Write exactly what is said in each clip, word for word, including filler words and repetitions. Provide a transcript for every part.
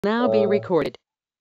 Now be Uh, recorded.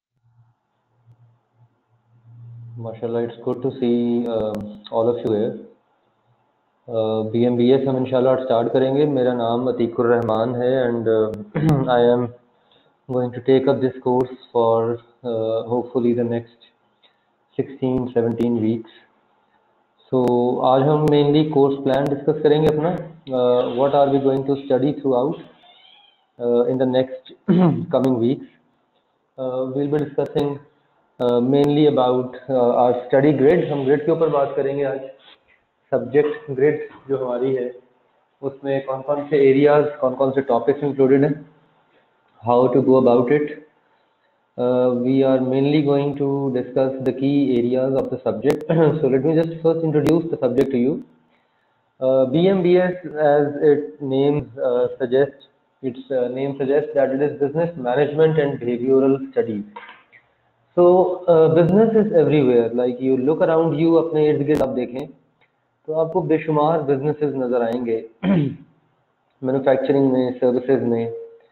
माशाल्लाह, it's good to see uh, all of you here. B M B S हम इंशाल्लाह start करेंगे. मेरा नाम अतीकुर रहमान है and I am going to take up this course for hopefully the next sixteen seventeen weeks. So आज हम mainly course plan discuss करेंगे अपना. What are we going to study throughout in the next coming weeks. We'll be discussing mainly about our study grid. हम grid के ऊपर बात करेंगे आज. सब्जेक्ट ग्रिड जो हमारी है उसमें कौन कौन से एरियाज, कौन कौन से टॉपिक्स इंक्लूडेड हैं, how to go about it. We are mainly going to discuss the key areas of the subject. So let me just first introduce the subject to you. B M B S, as its name uh, suggests, its uh, name suggests that it is business management and behavioral studies. So uh, business is everywhere. Like you look around you, अपने इर्द गिर्द आप देखें तो आपको बेशुमार businesses नज़र आएंगे. मैन्युफैक्चरिंग में, सर्विसेज में,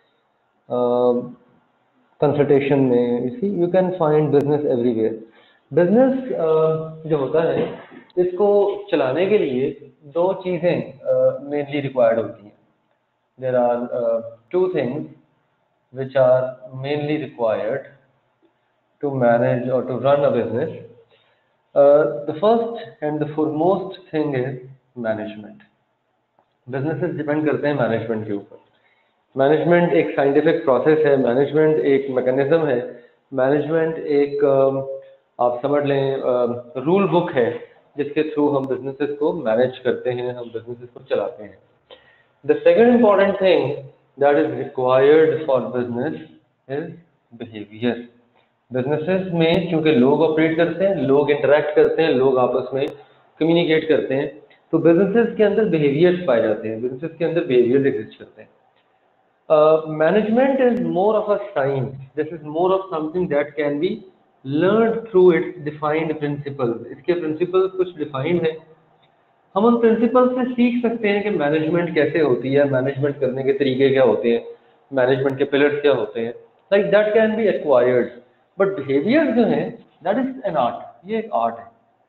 कंसल्टेशन में. You see, you can find business everywhere. Business जो होता है इसको चलाने के लिए दो चीज़ें मेनली रिक्वायर्ड होती हैं. There are two things which are mainly required to manage or to run a business. Uh, the first and the foremost thing is management. Businesses depend करते हैं मैनेजमेंट के ऊपर. मैनेजमेंट एक साइंटिफिक प्रोसेस है, management एक mechanism है, management एक uh, आप समझ लें रूल uh, बुक है जिसके थ्रू हम बिजनेसेस को मैनेज करते हैं, हम बिजनेसेस को चलाते हैं. The second important thing that is required for business is behavior. Businesses में क्योंकि लोग ऑपरेट करते हैं, लोग इंटरेक्ट करते हैं, लोग आपस में कम्युनिकेट करते हैं, तो बिजनेसेस के अंदर बिहेवियर्स पाए जाते हैं, बिजनेसेस के अंदर बिहेवियर्स एग्जिस्ट करते हैं. Management is more of a science. This is more of something that can be learn through its defined principles. इसके प्रिंसिपल्स कुछ डिफाइंड है. हम उन प्रिंसिपल से सीख सकते हैं कि मैनेजमेंट कैसे होती है, मैनेजमेंट करने के तरीके क्या होते हैं, मैनेजमेंट के पिलर्स क्या होते हैं. Like that can be acquired. But behaviour जो है दैट इज एन आर्ट. ये एक आर्ट है.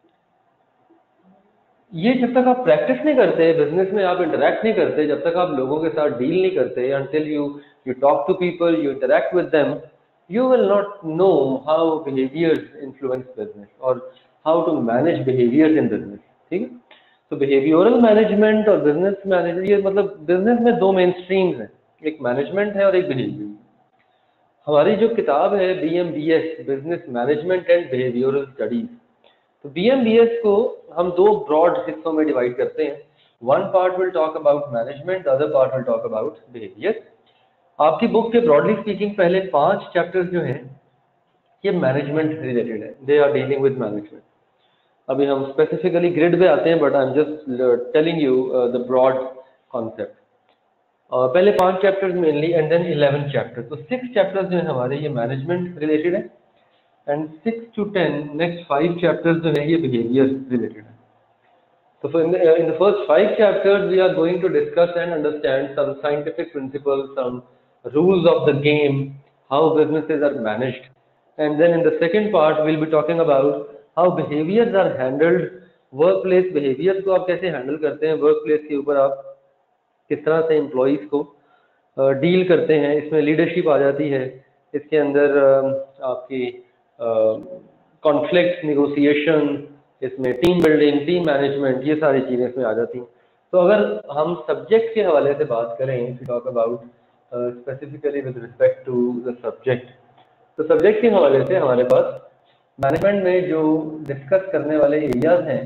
ये जब तक आप प्रैक्टिस नहीं करते, बिजनेस में आप इंटरेक्ट नहीं करते, जब तक आप लोगों के साथ डील नहीं करते, until you you talk to people, you interact with them, you will not know how behaviors influence business or how to manage behaviors in business. ठीक है. तो बिहेवियरल मैनेजमेंट और बिजनेस मैनेजमेंट, ये मतलब बिजनेस में दो मेन स्ट्रीम्स हैं, एक मैनेजमेंट है और एक बिहेवियर. हमारी जो किताब है B M B S, business management and behavioural studies, तो बी एम बी एस को हम दो ब्रॉड हिस्सों में डिवाइड करते हैं. One part will talk about management, the other part will talk about behaviour. आपकी बुक के ब्रॉडली स्पीकिंग पहले पांच चैप्टर्स जो हैं ये मैनेजमेंट रिलेटेड है. They are dealing with management. अभी हम स्पेसिफिकली ग्रिड पे आते हैं, but I am just telling you the broad concept. पहले पांच chapters mainly and then eleven chapter. तो सिक्स चैप्टर्स जो है हमारे ये मैनेजमेंट रिलेटेड है and six to ten next five chapters जो है ये बिहेवियर रिलेटेड है. So in the, uh, in the first five chapters, we are going to discuss and understand some scientific principles, some rules of the game, how businesses are managed. And then in the second part, we'll be talking about how behaviors are handled, workplace behaviors को आप कैसे handle करते हैं, workplace के ऊपर आप किस तरह से employees को डील uh, करते हैं. इसमें लीडरशिप आ जाती है, इसके अंदर uh, आपकी कॉन्फ्लिक्ट uh, निगोसिएशन, इसमें टीम बिल्डिंग, टीम मैनेजमेंट, ये सारी चीज़ें इसमें आ जाती हैं. तो अगर हम सब्जेक्ट के हवाले से बात करें, to talk about specifically with respect to the subject, तो सब्जेक्ट के हवाले से हमारे पास मैनेजमेंट में जो डिस्कस करने वाले एरियाज हैं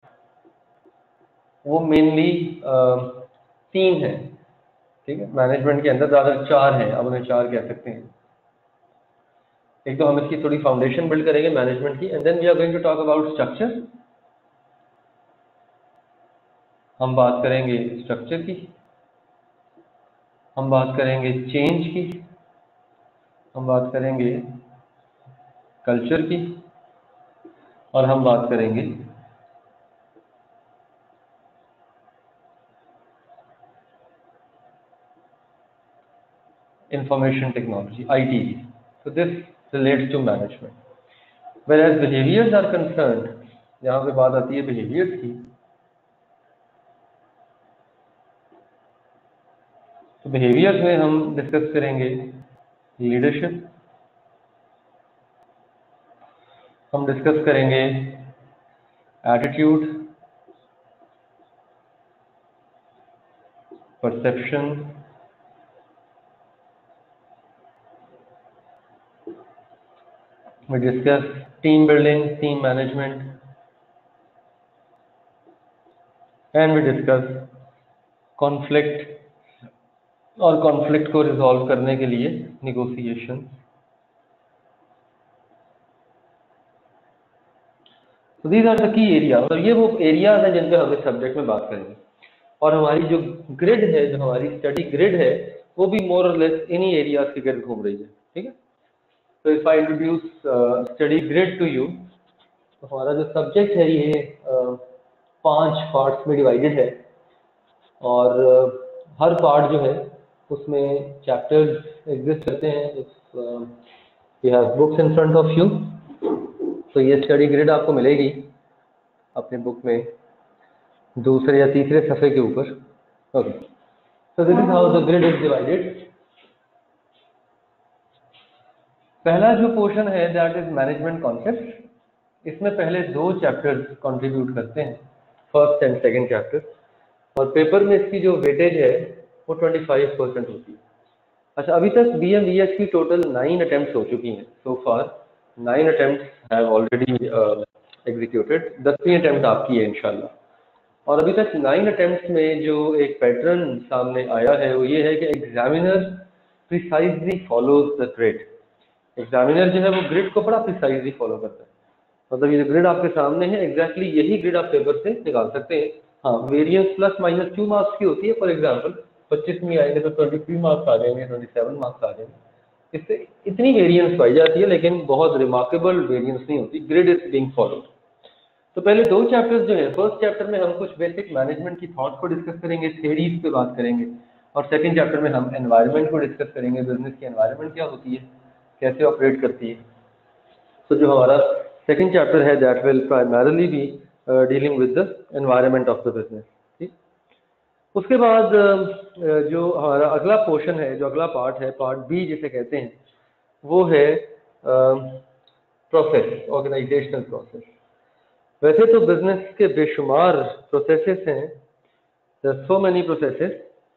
वो मेनली तीन हैं. ठीक है. मैनेजमेंट के अंदर ज़्यादा चार हैं, अब उन्हें चार कह सकते हैं. एक तो हम इसकी थोड़ी फाउंडेशन बिल्ड करेंगे मैनेजमेंट की, and then we are going to talk about structure. हम बात करेंगे स्ट्रक्चर की, हम बात करेंगे चेंज की, हम बात करेंगे कल्चर की, और हम बात करेंगे इंफॉर्मेशन टेक्नोलॉजी, आई टी की. So this relates to management. Whereas behaviors are concerned, यहाँ पे बात आती है behaviors की, तो behaviors में हम डिस्कस करेंगे लीडरशिप, हम डिस्कस करेंगे attitude, perception, we discuss team building, team management, and we discuss conflict और conflict को resolve करने के लिए negotiation. So these are the key areas, और ये वो areas हैं जिन पे हम इस subject में बात करेंगे. और हमारी जो ग्रिड है, जो हमारी स्टडी ग्रिड है, वो भी मोर और लेस इन्हीं एरियाज के गिर्द घूम रही है. ठीक है. तो if I introduce study grid to you, तो हमारा जो सब्जेक्ट है ये uh, पांच पार्ट्स में डिवाइडेड है, और uh, हर पार्ट जो है उसमें चैप्टर्स एग्जिस्ट करते हैं. You have books in front of you, तो ये स्टडी ग्रिड आपको मिलेगी अपने बुक में दूसरे या तीसरे सफ़े के ऊपर. Okay, so this is how the grid is divided. पहला जो पोर्शन है दैट इज मैनेजमेंट कॉन्सेप्ट. इसमें पहले दो चैप्टर्स कंट्रीब्यूट करते हैं, फर्स्ट एंड सेकंड चैप्टर, और पेपर में इसकी जो वेटेज है वो पच्चीस परसेंट होती है. अच्छा, अभी तक बी एम बी एच की टोटल नाइन अटेम्प्ट हो चुकी हैं. So far nine attempt have already executed. दसवीं अटेम्प्ट आपकी है इंशाल्लाह. और अभी तक नाइन अटेम्प्ट्स में जो एक पैटर्न सामने आया है वो ये है कि examiner precisely follows the grid. Examiner जो है वो ग्रिड को बड़ा प्रिसाइजली फॉलो करता है. मतलब ये जो ग्रिड आपके सामने है, एग्जैक्टली exactly यही ग्रिड आप पेपर से निकाल सकते हैं. हाँ, variance plus minus two marks की होती है. फॉर एग्जाम्पल पच्चीस में आएंगे तो ट्वेंटी थ्री मार्क्स आ जाएंगे, ट्वेंटी सेवन मार्क्स आ जाएंगे. इससे इतनी वेरिएंस पाई जाती है, लेकिन बहुत रिमार्केबल वेरिएंस नहीं होती. Grid is being followed. तो पहले दो चैप्टर्स जो है, फर्स्ट चैप्टर में हम कुछ बेसिक मैनेजमेंट की थॉट को डिस्कस करेंगे, थ्योरीज पे बात करेंगे, और सेकंड चैप्टर में हम एनवायरनमेंट को डिस्कस करेंगे. बिजनेस की एनवायरनमेंट क्या होती है, कैसे ऑपरेट करती है. तो जो हमारा सेकंड चैप्टर है that will primarily be dealing with the environment of the business. ठीक. उसके बाद uh, जो हमारा अगला पोर्शन है, जो अगला पार्ट है, पार्ट बी जिसे कहते हैं, वो है प्रोसेस, ऑर्गेनाइजेशनल प्रोसेस. वैसे तो बिजनेस के बेशुमार प्रोसेसेस हैं, there are so many processes,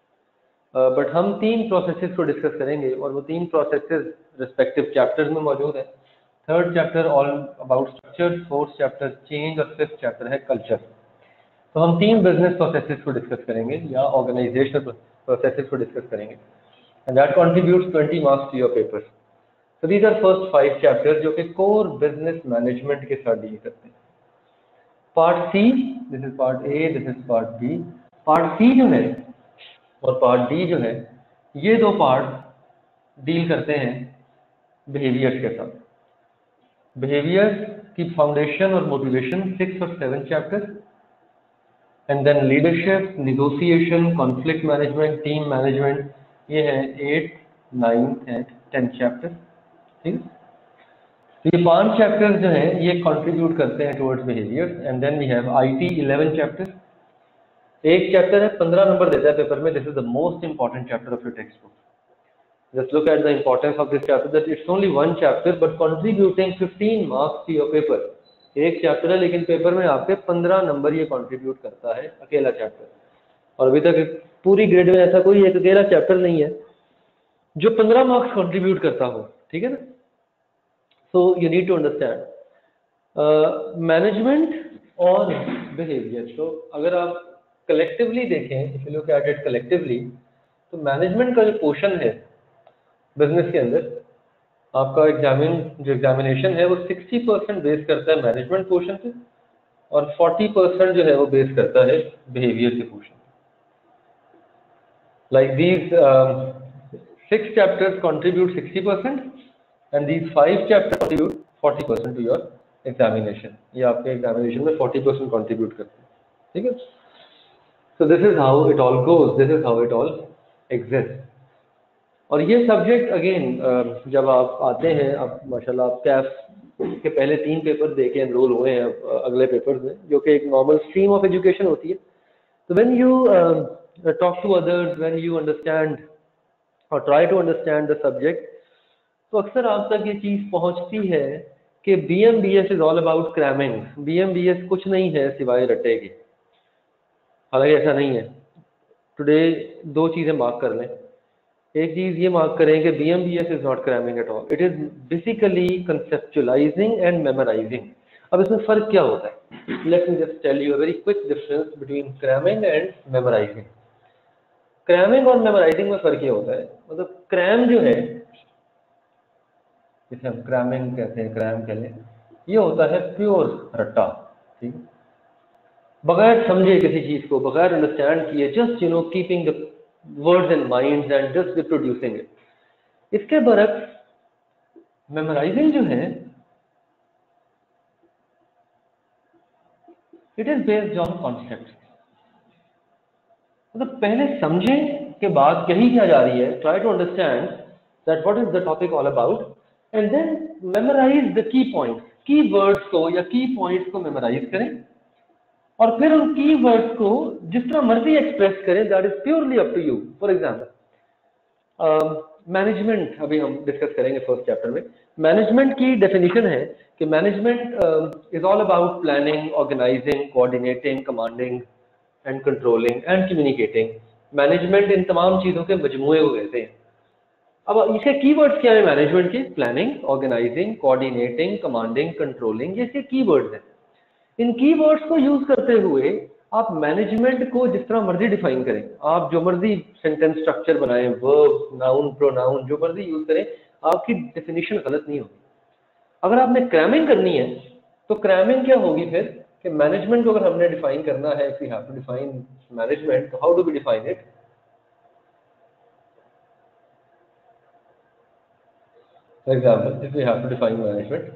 but हम तीन प्रोसेसेस को डिस्कस करेंगे, और वो तीन प्रोसेसेस रिस्पेक्टिव चैप्टर्स में मौजूद है. Third chapter all about structure, fourth chapter change, और फिफ्थ चैप्टर है कल्चर. तो हम तीन बिजनेस प्रोसेसेस को डिस्कस करेंगे या ऑर्गेनाइजेशनल प्रोसेसेस को डिस्कस करेंगे, and that contributes twenty marks to your paper. So these are first five chapters जो कि कोर बिजनेस मैनेजमेंट के साथ डील करते हैं. Part C, this is part A, this is part B. Part C जो है और पार्ट डी जो है, ये दो पार्ट डील करते हैं बिहेवियर्स के साथ. बिहेवियर की फाउंडेशन और मोटिवेशन सिक्स और seven chapter, and then leadership, negotiation, conflict management, team management, ये है eight, nine and tenth chapter. ठीक. ये पांच चैप्टर्स जो हैं ये कंट्रीब्यूट करते हैं towards behaviour. And then we have IT eleven chapter. एक चैप्टर है, पंद्रह नंबर देता है पेपर में. This is the most important chapter of your text book. Just look at the importance of this chapter, that it's only one chapter but contributing fifteen marks to your paper. एक chapter है लेकिन paper में आपके पंद्रह number ये contribute करता है, अकेला चैप्टर. और अभी तक पूरी ग्रेड में ऐसा कोई एक अकेला चैप्टर नहीं है जो पंद्रह मार्क्स कंट्रीब्यूट करता हो. ठीक है ना. So you need to understand uh, management और behavior. तो अगर आप collectively देखें, if you look at it collectively, तो management का जो पोर्शन है बिजनेस के अंदर, आपका एग्जामिन जो एग्जामिनेशन है वो सिक्सटी परसेंट बेस करता है मैनेजमेंट पोर्शन पे, और फोर्टी परसेंट जो है वो बेस करता है बिहेवियर के पोर्शन पे. Like these six chapters contribute sixty percent and these five chapters contribute forty percent to your examination. ये आपके एग्जामिनेशन में forty percent contribute करते हैं. ठीक है. So this is how it all goes. This is how it all exists. और ये subject again जब आप आते हैं, अब माशाल्लाह आप कैफ के पहले तीन पेपर देके एनरोल हुए हैं अब अगले पेपर्स में, जो कि एक नॉर्मल स्ट्रीम ऑफ एजुकेशन होती है। तो when you talk to others, when you understand और try to understand the subject, तो अक्सर आप तक ये चीज़ पहुंचती है कि B M B S is all about cramming. B M B S कुछ नहीं है सिवाय रट्टे के। हालांकि ऐसा नहीं है। टुडे दो चीज़ें मार्क कर लें। एक चीज़ ये मार्क करें कि B M B S is not cramming at all, it is basically conceptualising and memorising. अब इसमें फ़र्क क्या होता है? Let me just tell you a very quick difference between cramming and memorising. Cramming और मेमोराइजिंग में फ़र्क ये होता है, मतलब क्रैम जो है, जिसे हम क्रैमिंग कहते हैं, क्रैम कह लें, ये होता है प्योर रट्टा, ठीक है, बगैर समझे किसी चीज़ को, बगैर अंडरस्टैंड किए, just you know keeping the words in mind and just reproducing it. इसके बरक्स मेमोराइजिंग जो है, it is based on concept. मतलब पहले समझें के बाद कही क्या जा रही है, try to understand that what is the topic all about, and then memorise the key points. Key words को या की पॉइंट्स को मेमोराइज करें और फिर उन की वर्ड्स को जिस तरह मर्जी एक्सप्रेस करें, that is purely up to you. For example management अभी हम डिस्कस करेंगे फर्स्ट चैप्टर में। मैनेजमेंट की डेफिनेशन है कि management is all about planning, organising, coordinating, commanding and controlling and communicating. Management इन तमाम चीज़ों के मजमूए को कहते हैं। अब इसके कीवर्ड्स क्या है मैनेजमेंट के? Planning, organising, coordinating, commanding, controlling, ये इसके कीवर्ड्स हैं। इन कीवर्ड्स को यूज करते हुए आप मैनेजमेंट को जिस तरह मर्जी डिफाइन करें, आप जो मर्जी सेंटेंस स्ट्रक्चर बनाएं, वर्ब, नाउन, प्रोनाउन, जो मर्जी यूज करें, आपकी डेफिनेशन गलत नहीं होगी। अगर आपने क्रैमिंग करनी है तो क्रैमिंग क्या होगी फिर कि मैनेजमेंट को अगर हमने डिफाइन करना है, if we have to define management, तो how do we define it? For example, if we have to define management,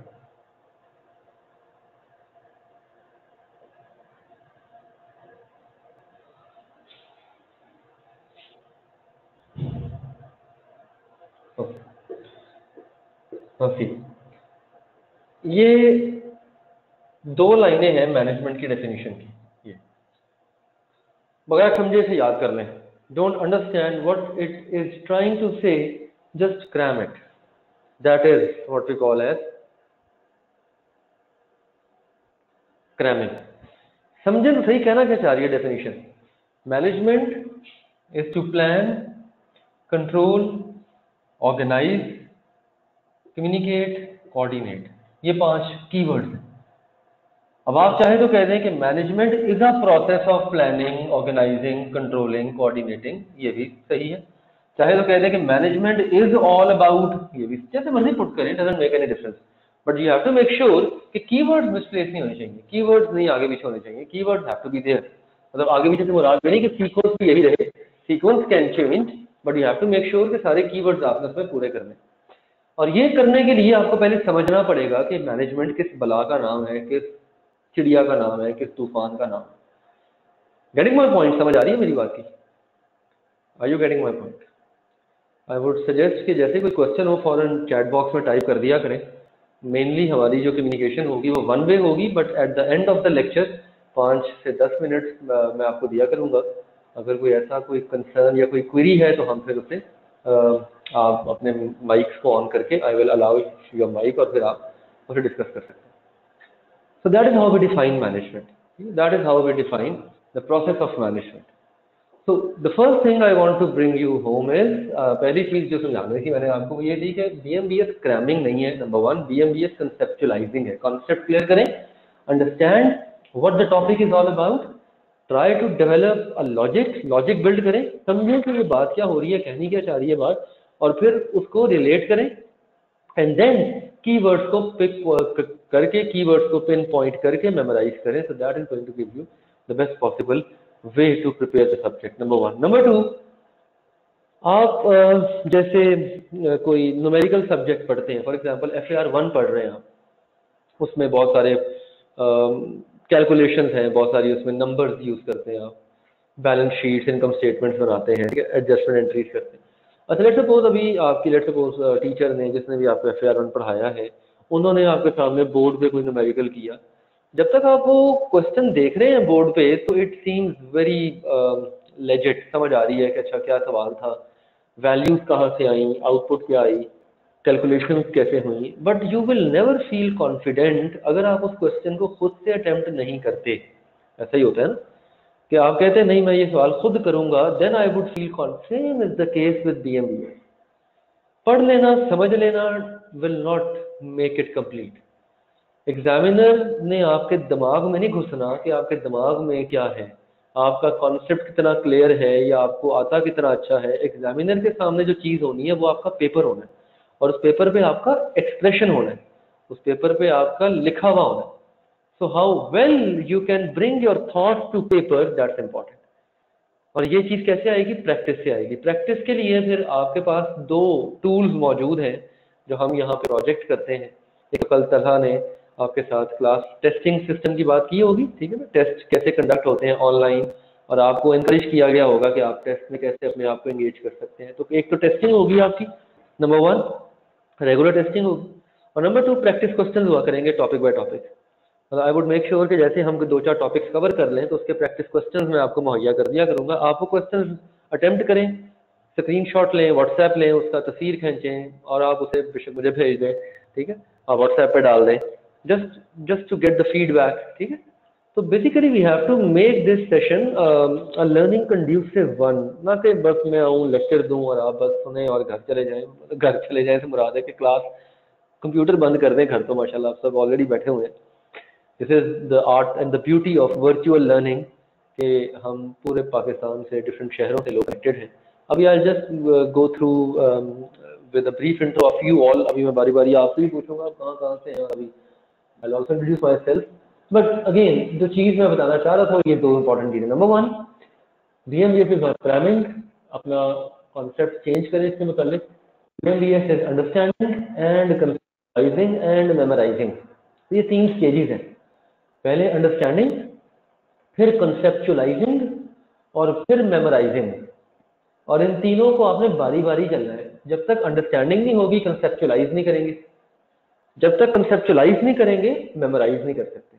okay, ये दो लाइनें हैं मैनेजमेंट की डेफिनेशन की, ये बगैर समझे इसे याद कर लें। Don't understand what it is trying to say, just cram it. That is what we call as cramming. समझे तो सही, कहना क्या चाह रही है definition? Management is to plan, control, organise, communicate, coordinate. ये पांच कीवर्ड्स हैं। अब आप चाहे तो कह दें कि management is a process of planning, organising, controlling, coordinating, ये भी सही है। चाहे तो कह दें कि मैनेजमेंट इज ऑल अबाउट, ये भी, जैसे मर्जी पुट करें, doesn't make any difference, but you have to make sure कि कीवर्ड्स मिसप्लेस नहीं होने चाहिए, कीवर्ड्स नहीं आगे पीछे होने चाहिए, keywords have to be there. मतलब आगे पीछे से मुराद नहीं कि सीक्वेंस भी यही रहे, sequence can change, but you have to make sure कि सारे कीवर्ड्स आपने उसमें पूरे करने। और ये करने के लिए आपको पहले समझना पड़ेगा कि मैनेजमेंट किस बला का नाम है, किस चिड़िया का नाम है, किस तूफान का नाम है। Getting my point? समझ आ रही है मेरी बात की? Are you getting my point? I would suggest कि जैसे कोई क्वेश्चन हो फॉरन चैट बॉक्स में टाइप कर दिया करें। मेनली हमारी जो कम्युनिकेशन होगी वो वन वे होगी, but at the end of the lecture पाँच से दस मिनट मैं आपको दिया करूँगा। अगर कोई ऐसा कोई कंसर्न या कोई क्वेरी है तो हम फिर उसे आप अपने माइक्स को ऑन करके, I will allow your mic, और फिर आप उसे डिस्कस कर सकते हैं। So that is how we define management. That is how we define the process of management. So the first thing I want to bring you home is uh, पहली चीज जो समझाने की मैंने आपको वो ये थी कि B M B S cramming नहीं है। Number one, B M B S conceptualising है। कॉन्सेप्ट क्लियर करें, understand what the topic is all about, try to develop a logic, logic build करें, समझें कि ये बात क्या हो रही है, कहनी क्या चाह रही है बात, और फिर उसको रिलेट करें, एंड देन कीवर्ड्स को पिक करके, कीवर्ड्स को पिन पॉइंट करके मेमोराइज करें। So that is going to give you the best possible way to prepare the subject. Number one. Number two, आप uh, जैसे uh, कोई न्यूमेरिकल सब्जेक्ट पढ़ते हैं, for example F A R one पढ़ रहे हैं आप, उसमें बहुत सारे कैलकुलेशंस uh, हैं, बहुत सारी उसमें नंबर्स यूज करते हैं आप, बैलेंस शीट्स, इनकम स्टेटमेंट्स बनाते हैं, एडजस्टमेंट एंट्रीज करते हैं। अच्छा लेट्स सपोज अभी आपकी लेट्स सपोज टीचर ने जिसने भी आपको एफ ए आर वन पढ़ाया है, उन्होंने आपके सामने बोर्ड पे कोई न्यूमेरिकल किया। जब तक आप वो क्वेश्चन देख रहे हैं बोर्ड पे तो इट सीम्स वेरी लेजिट, समझ आ रही है कि अच्छा क्या सवाल था, वैल्यूज कहाँ से आई, आउटपुट क्या आई, कैलकुलेशन कैसे हुई। But you will never feel confident अगर आप उस क्वेश्चन को खुद से अटेम्प्ट नहीं करते। ऐसा ही होता है ना कि आप कहते हैं नहीं मैं ये सवाल खुद करूंगा, then I would feel confident. Same is the case with B M B S. पढ़ लेना समझ लेना will not make it complete. Examiner ने आपके दिमाग में नहीं घुसना कि आपके दिमाग में क्या है, आपका कॉन्सेप्ट कितना क्लियर है या आपको आता कितना अच्छा है। एग्जामिनर के सामने जो चीज़ होनी है वो आपका पेपर होना है, और उस पेपर पे आपका एक्सप्रेशन होना है, उस पेपर पे आपका लिखा हुआ होना है। So how well you can bring your thoughts to paper, that's important. और ये चीज़ कैसे आएगी? प्रैक्टिस से आएगी। प्रैक्टिस के लिए फिर आपके पास दो टूल्स मौजूद हैं जो हम यहाँ पे प्रोजेक्ट करते हैं। एक कल तलहा ने आपके साथ क्लास टेस्टिंग सिस्टम की बात की होगी, ठीक है ना, टेस्ट कैसे कंडक्ट होते हैं ऑनलाइन, और आपको इंकरेज किया गया होगा कि आप टेस्ट में कैसे अपने आप को एंगेज कर सकते हैं। तो एक तो टेस्टिंग होगी आपकी, नंबर वन रेगुलर टेस्टिंग होगी, और नंबर टू प्रैक्टिस क्वेश्चन हुआ करेंगे topic by topic. I would make sure कि जैसे हम दो चार टॉपिक्स कवर कर लें तो उसके प्रैक्टिस क्वेश्चंस मैं आपको मुहैया कर दिया करूंगा। आप वो क्वेश्चंस अटेम्प्ट करें, स्क्रीनशॉट लें, व्हाट्सएप लें, उसका तस्वीर खींचें और आप उसे बेशक मुझे भेज दें, ठीक है, आप व्हाट्सएप पे डाल दें, just just to get the feedback, ठीक है। तो basically we have to make this session a learning conducive one, ना कि बस मैं आऊँ लेक्चर दूँ और आप बस सुने और घर चले जाएं। घर चले जाएं से मुराद है कि क्लास कंप्यूटर बंद कर दें, घर तो माशाल्लाह आप सब ऑलरेडी बैठे हुए हैं। This is the art and the beauty of virtual learning कि हम पूरे पाकिस्तान से डिफरेंट शहरों से लोग कनेक्टेड हैं। अभी I just go through with a brief intro of you all. अभी मैं बारी बारी आपसे भी पूछूंगा आप कहाँ कहाँ से हैं। अभी I also introduce myself, but again जो चीज़ मैं बताना चाह रहा था ये दो इंपॉर्टेंट चीज़ें। Number one, B M B S is programming, अपना कॉन्सेप्ट चेंज करें इसके मुतालिक। B M B S is understanding and conceptualising and memorising. ये तीन स्टेजेस हैं, पहले अंडरस्टैंडिंग, फिर कंसेप्चुअलाइजिंग और फिर मेमोराइजिंग। और इन तीनों को आपने बारी बारी चलना है। जब तक अंडरस्टैंडिंग नहीं होगी कंसेप्चुअलाइज नहीं करेंगे, जब तक कंसेप्चुअलाइज नहीं करेंगे मेमोराइज नहीं कर सकते,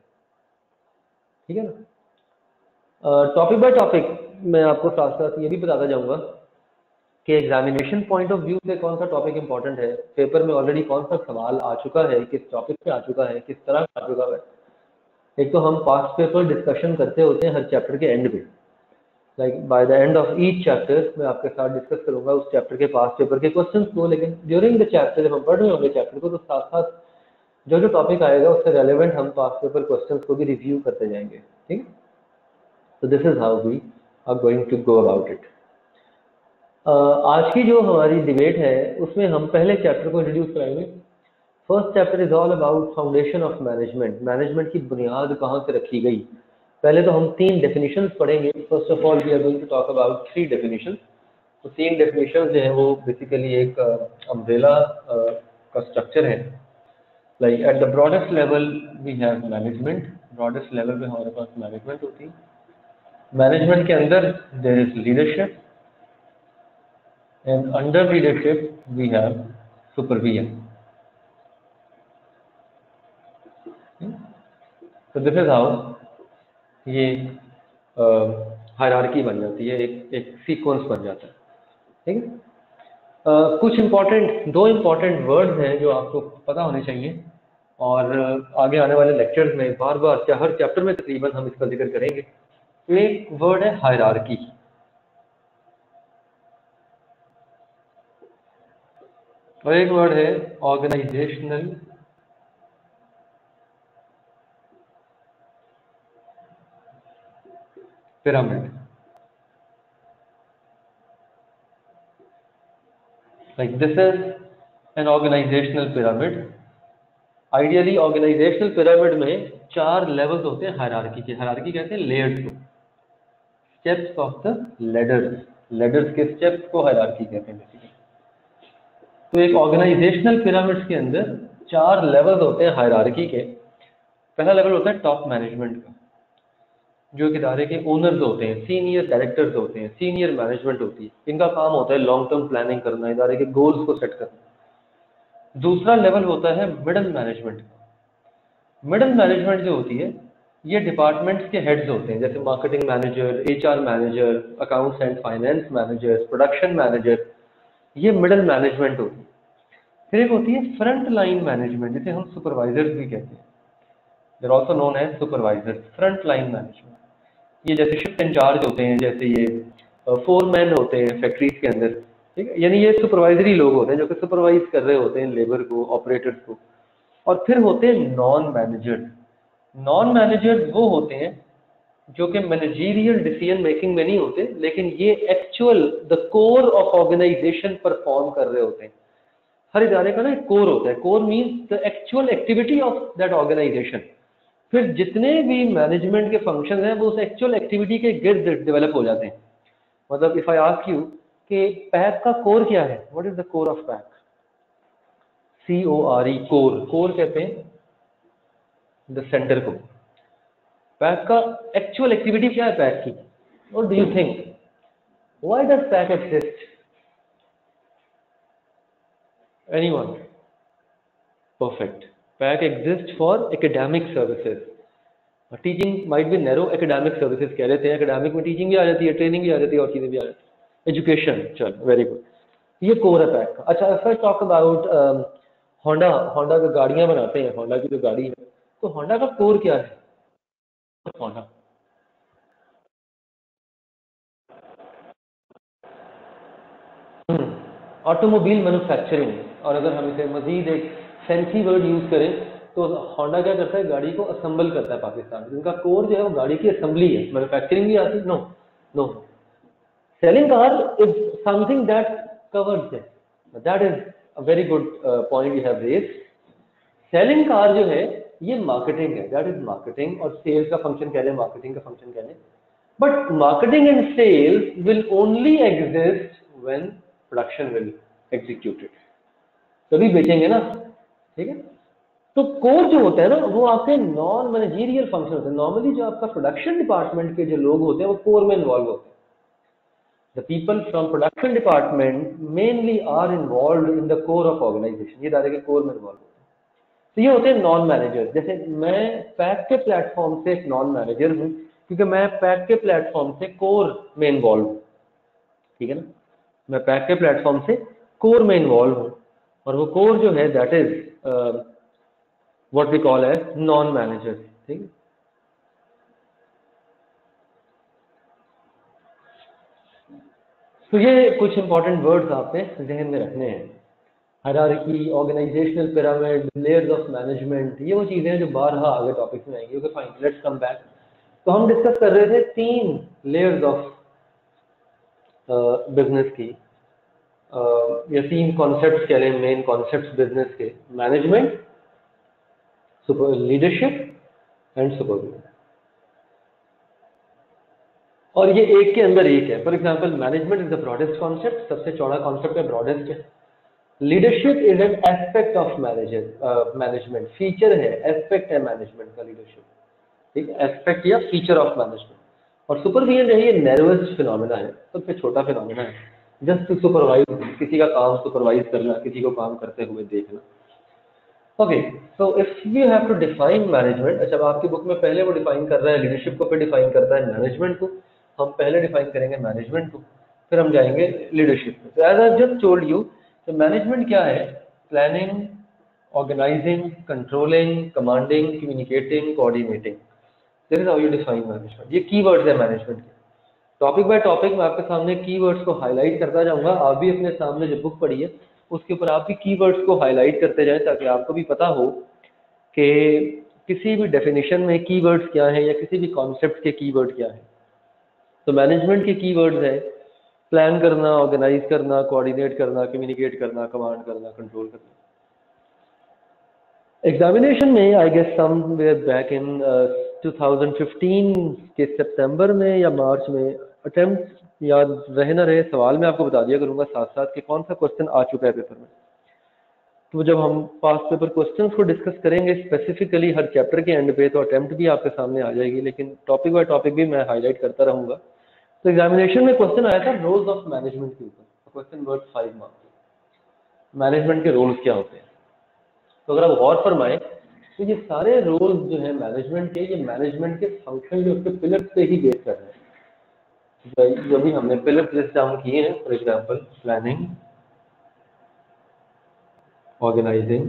ठीक है ना। टॉपिक बाय टॉपिक मैं आपको साथ साथ ये भी बताता जाऊंगा कि एग्जामिनेशन पॉइंट ऑफ व्यू से कौन सा टॉपिक इंपॉर्टेंट है, पेपर में ऑलरेडी कौन सा सवाल आ चुका है, किस टॉपिक पे आ चुका है, किस तरह का आ चुका है। एक तो हम पास्ट पेपर डिस्कशन करते होते हैं हर चैप्टर के एंड पे, like by the end of each chapter मैं आपके साथ डिस्कस करूंगा उस चैप्टर के पास्ट पेपर के क्वेश्चंस को। लेकिन ड्यूरिंग द चैप्टर जब हम पढ़ रहे होंगे चैप्टर को तो साथ साथ जो जो टॉपिक आएगा उससे रेलेवेंट हम पास्ट पेपर क्वेश्चंस को भी रिव्यू करते जाएंगे, ठीक है। तो this is how we are going to go about it. आज की जो हमारी डिबेट है उसमें हम पहले चैप्टर को इंट्रोड्यूस कराएंगे। First chapter is all about foundation of management. Management की बुनियाद कहाँ से रखी गई। पहले तो हम तीन डेफिनेशंस पढ़ेंगे। First of all we are going to talk about three definitions. तो तीन डेफिनेशंस जो है वो बेसिकली एक अम्ब्रेला का स्ट्रक्चर है। Like at the broadest level we have management. Broadest level पे हमारे पास मैनेजमेंट होती है। मैनेजमेंट के अंदर there is leadership and under leadership we have supervision. तो दिस इज हाउ ये हायरार्की बन जाती है, एक एक सीक्वेंस बन जाता है, ठीक है। Uh, कुछ इम्पोर्टेंट दो इम्पोर्टेंट वर्ड्स हैं जो आपको पता होने चाहिए, और uh, आगे आने वाले लेक्चर्स में बार बार क्या हर चैप्टर में तकरीबन हम इसका जिक्र करेंगे। एक वर्ड है हायरार्की, और एक वर्ड है organisational pyramid. Like this is an organisational pyramid. Ideally organisational pyramid में चार लेवल्स होते हैं हायरार्की के। हायरार्की कहते हैं लेयर्स को, steps of the ladders. Ladders के स्टेप्स को हायरार्की कहते हैं बेसिकली। तो एक ऑर्गेनाइजेशनल पिरामिड्स के अंदर चार लेवल्स होते हैं हायरार्की के। पहला लेवल होता है टॉप मैनेजमेंट का। जो एक इदारे के ओनर्स होते हैं, सीनियर डायरेक्टर्स होते हैं, सीनियर मैनेजमेंट होती है, इनका काम होता है लॉन्ग टर्म प्लानिंग करना, इदारे के गोल्स को सेट करना। दूसरा लेवल होता है मिडिल मैनेजमेंट। मिडिल मैनेजमेंट जो होती है ये डिपार्टमेंट्स के हेड्स होते हैं, जैसे marketing manager, HR manager, accounts and finance manager, production manager, ये मिडिल मैनेजमेंट होती है। फिर एक होती है फ्रंट लाइन मैनेजमेंट, जिसे हम सुपरवाइजर्स भी कहते हैं, they are also known as supervisors. Front line management ये जैसे शिफ्ट इंचार्ज होते हैं, जैसे ये फोरमैन होते हैं फैक्ट्रीज के अंदर, ठीक है, यानी ये सुपरवाइजरी लोग होते हैं जो कि सुपरवाइज कर रहे होते हैं लेबर को, ऑपरेटर्स को। और फिर होते हैं नॉन मैनेजर्स। नॉन मैनेजर्स वो होते हैं जो कि मैनेजरियल डिसीजन मेकिंग में नहीं होते, लेकिन ये actual the core of organisation perform कर रहे होते हैं। हर इदारे का ना एक कोर होता है, core means the actual activity of that organisation. फिर जितने भी मैनेजमेंट के फंक्शन हैं वो उस एक्चुअल एक्टिविटी के गिर्द डेवलप हो जाते हैं। मतलब इफ आई आस्क यू कि पैक का कोर क्या है, what is the core of PAC? C O R E, core. Core कहते हैं द सेंटर को। पैक का एक्चुअल एक्टिविटी क्या है पैक की? What do you think? Why does PAC exist? Anyone? Perfect. PAC exist for academic services. Teaching might be narrow, academic services कह रहे थे, एकेडमिक में टीचिंग भी आ जाती है, ट्रेनिंग भी आ जाती है, और चीज़ें भी आ जाती है, एजुकेशन। चलो वेरी गुड, ये कोर है पैक का। अच्छा, if I talk about Honda, Honda जो गाड़ियाँ बनाते हैं, होंडा की जो गाड़ी है, तो होंडा का कोर क्या है? Honda automobile manufacturing. और अगर हम इसे मजीद एक फैंसी वर्ड यूज करें तो होंडा क्या करता है? गाड़ी को असेंबल करता है पाकिस्तान। इनका कोर जो है वो गाड़ी की असेंबली है, मैन्युफैक्चरिंग भी आती है? No no. Selling car is something that covers it, that is a very good point you have raised. Selling car जो है ये मार्केटिंग है, दैट इज मार्केटिंग, और सेल्स का फंक्शन कह लें, मार्केटिंग का फंक्शन कह लें। But marketing and sales will only exist when production will executed, तभी बेचेंगे ना, ठीक है। तो कोर जो होता है ना वो आपके नॉन मैनेजरियल फंक्शन होते हैं। नॉर्मली जो आपका प्रोडक्शन डिपार्टमेंट के जो लोग होते हैं वो कोर में इन्वॉल्व होते हैं। The people from production department mainly are involve in the core of organisation, ये दायरे के कोर में इन्वॉल्व होते हैं। तो ये होते हैं नॉन मैनेजर। जैसे मैं पैक के प्लेटफॉर्म से एक नॉन मैनेजर हूँ, क्योंकि मैं पैक के प्लेटफॉर्म से कोर में इन्वॉल्व हूँ, ठीक है ना। मैं पैक के प्लेटफॉर्म से कोर में इन्वॉल्व हूँ, और वो कोर जो है that is what we call as non manager, ठीक है। तो ये कुछ इंपॉर्टेंट वर्ड्स आपने जहन में रखने हैं। Hierarchy, organisational pyramid, layers of management, ये वो चीज़ें हैं जो बारहा आगे टॉपिक्स में आएंगी। Okay fine, let's come back. तो हम डिस्कस कर रहे थे तीन लेयर्स ऑफ बिजनेस की, uh, या तीन कॉन्सेप्ट्स कह लें, मेन कॉन्सेप्ट्स बिजनेस के: management, super leadership and supervision. और ये एक के अंदर एक है। For example, management is the broadest concept, सबसे चौड़ा कॉन्सेप्ट है, ब्रॉडेस्ट है। Leadership is an aspect of manager management, feature है, एस्पेक्ट है मैनेजमेंट का लीडरशिप, ठीक है, एस्पेक्ट या फीचर ऑफ मैनेजमेंट। और सुपरविजन जो है ये नैरोएस्ट फिनोमेना है, सबसे छोटा फिनोमेना है, जस्ट टू सुपरवाइज, किसी का काम सुपरवाइज करना, किसी को काम करते हुए देखना। Okay, so if you have to define management, अच्छा अब आपकी बुक में पहले वो डिफाइन कर रहा है लीडरशिप को, फिर डिफाइन करता है मैनेजमेंट को। हम पहले डिफाइन करेंगे मैनेजमेंट को, फिर हम जाएंगे लीडरशिप पे। तो as I just told you, तो मैनेजमेंट क्या है? Planning, organising, controlling, commanding, communicating, coordinating. This is how you define management. ये कीवर्ड्स है मैनेजमेंट के। टॉपिक बाय टॉपिक मैं आपके सामने कीवर्ड्स को हाईलाइट करता जाऊंगा। आप भी अपने सामने जो बुक पढ़ी है उसके ऊपर आप भी कीवर्ड्स को हाईलाइट करते जाएं, ताकि आपको भी पता हो कि किसी भी डेफिनेशन में कीवर्ड्स क्या हैं या किसी भी कॉन्सेप्ट के कीवर्ड क्या हैं। तो मैनेजमेंट के कीवर्ड्स हैं प्लान करना, ऑर्गेनाइज करना, कोऑर्डिनेट करना, कम्युनिकेट करना, कमांड करना, कंट्रोल करना। एग्जामिनेशन में I guess somewhere back in two thousand fifteen के सितंबर में या मार्च में, अटेम्प्ट याद रहे ना रहे, सवाल मैं आपको बता दिया करूंगा साथ साथ कि कौन सा क्वेश्चन आ चुका है पेपर में। तो जब हम पास्ट पेपर क्वेश्चंस को डिस्कस करेंगे स्पेसिफिकली हर चैप्टर के एंड पे, तो अटेम्प्ट भी आपके सामने आ जाएगी, लेकिन टॉपिक बाय टॉपिक भी मैं हाईलाइट करता रहूंगा। तो एग्जामिनेशन में क्वेश्चन आया था रोल्स ऑफ मैनेजमेंट के ऊपर, question worth five marks. Management के रोल्स क्या होते हैं? तो अगर आप गौर फरमाएं तो ये सारे रोल्स जो है मैनेजमेंट के, ये मैनेजमेंट के फंक्शन जो उसके पिलर्स पे ही बेस कर रहे हैं। जो भी हमने पिलर्स लिस्ट डाउन किए हैं, for example planning, organising,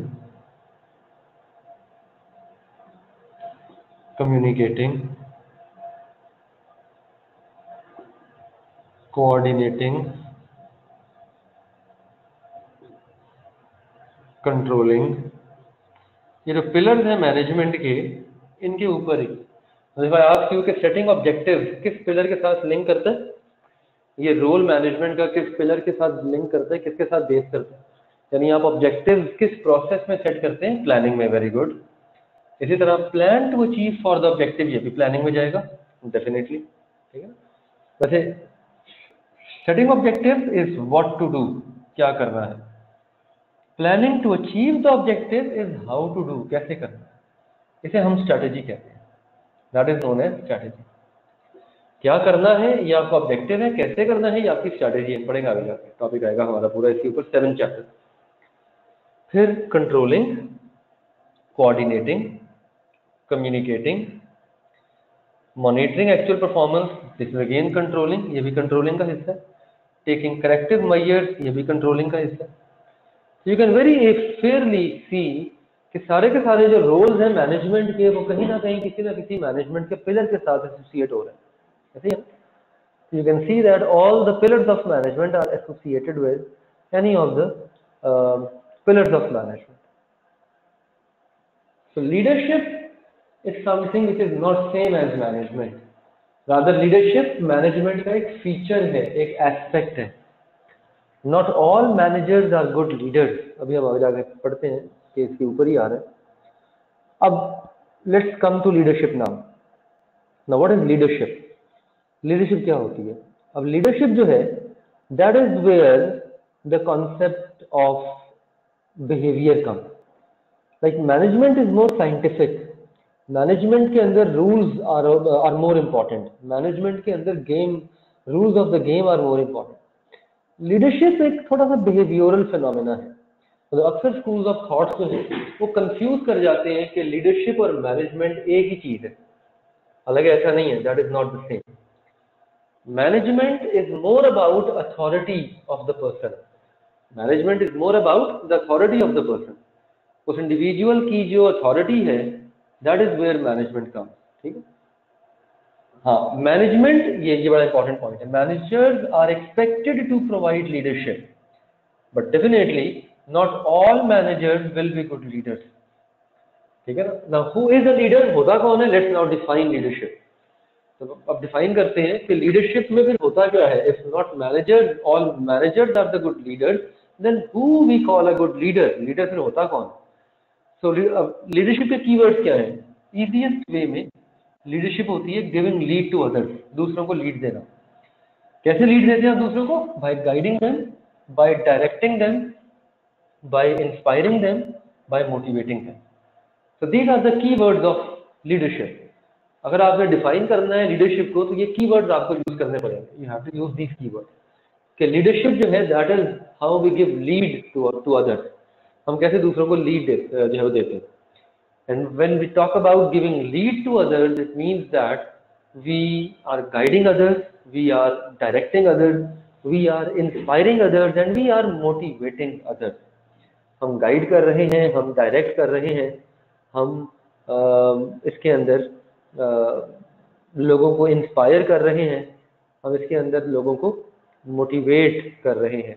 communicating, coordinating, controlling, ये जो पिलर्स हैं मैनेजमेंट के, इनके ऊपर ही आप क्यों के सेटिंग ऑब्जेक्टिव किस पिलर के साथ लिंक करते हैं? ये रोल मैनेजमेंट का किस पिलर के साथ लिंक करते हैं, किसके साथ बेस करते हैं? यानी आप ऑब्जेक्टिव किस प्रोसेस में सेट करते हैं? प्लानिंग में। Very good. इसी तरह plan to achieve for the objective, ये भी प्लानिंग में जाएगा डेफिनेटली, ठीक है। वैसे setting objective is what to do, क्या करना है। Planning to achieve the objective is how to do, कैसे करना है। इसे हम स्ट्रैटेजी कहते हैं, that is known as strategy. क्या करना है ये आपका ऑब्जेक्टिव है, कैसे करना है ये आपकी स्ट्रैटेजी है। पढ़ेगा आगे जाके, टॉपिक आएगा हमारा पूरा इसके ऊपर, सेवन चैप्टर। फिर controlling, coordinating, communicating, monitoring actual performance, this is again controlling, ये भी कंट्रोलिंग का हिस्सा है। टेकिंग करेक्टिव मेजर्स, ये भी कंट्रोलिंग का हिस्सा है। You can very fairly see कि सारे के सारे जो रोल्स हैं मैनेजमेंट के, वो कहीं ना कहीं किसी ना किसी मैनेजमेंट के पिलर के साथ एसोसिएट हो रहे हैं, ऐसे ही। You can see that all the pillars of management are associated with any of the uh, pillars of management. So leadership is something which is not same as management. Rather leadership management का एक feature है, एक aspect है. Not all managers are good leaders. अभी हम आगे जाके पढ़ते हैं कि इसके ऊपर ही आ रहा है। अब let's come to leadership now. Now what is leadership? Leadership क्या होती है? अब लीडरशिप जो है, that is where the concept of behaviour come. Like management is more scientific, management के अंदर rules are are more important, management के अंदर game rules of the game are more important. Leadership एक थोड़ा सा बिहेवियरल फिनोमेना है। तो अक्सर स्कूल्स ऑफ थॉट्स जो है वो कंफ्यूज कर जाते हैं कि लीडरशिप और मैनेजमेंट एक ही चीज है, हालांकि ऐसा नहीं है, that is not the same. Management is more about authority of the person. Management is more about the authority of the person. उस इंडिविजुअल की जो अथॉरिटी है, that is where management comes. ठीक है? हाँ, मैनेजमेंट, ये ये बड़ा इंपॉर्टेंट पॉइंट है। Managers are expected to provide leadership, but definitely not all managers will be good leaders. ठीक है ना? Now who is a leader? होता कौन है? Let's now define leadership. तो अब डिफाइन करते हैं कि लीडरशिप में फिर होता क्या है। If not managers, all managers are the good leaders, then who we call a good leader? Leader फिर होता कौन? सो लीडरशिप के कीवर्ड्स क्या हैं? इजीएस्ट वे में लीडरशिप होती है गिविंग लीड टू अदर्स, दूसरों को लीड देना। कैसे लीड देते हैं आप दूसरों को? By guiding them, by directing them, by inspiring them, by motivating them. So these are the keywords of leadership. अगर आपने डिफाइन करना है लीडरशिप को, तो ये कीवर्ड्स आपको यूज करने पड़ेंगे। You have to use this keyword कि लीडरशिप जो है, that is how we give lead to to others. हम कैसे दूसरों को लीड दे, जो है वो देते हैं। And when we talk about giving lead to others, it means that we are guiding others, we are directing others, we are inspiring others and we are motivating others. हम गाइड कर रहे हैं, हम डायरेक्ट कर रहे हैं, हम आ, इसके अंदर Uh, लोगों को इंस्पायर कर रहे हैं, हम इसके अंदर लोगों को मोटिवेट कर रहे हैं।